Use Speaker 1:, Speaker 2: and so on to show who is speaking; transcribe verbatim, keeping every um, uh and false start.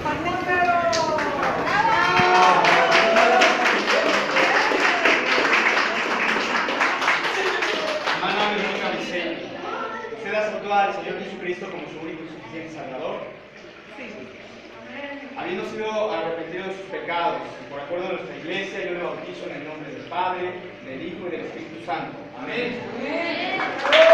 Speaker 1: Hermano Verónica Vicente, ¿usted aceptó al Señor Jesucristo como su único y suficiente Salvador? Sí. Habiendo sido arrepentido de sus pecados, por acuerdo de nuestra iglesia, yo le bautizo en el nombre del Padre, del Hijo y del Espíritu Santo. Amén. Amén.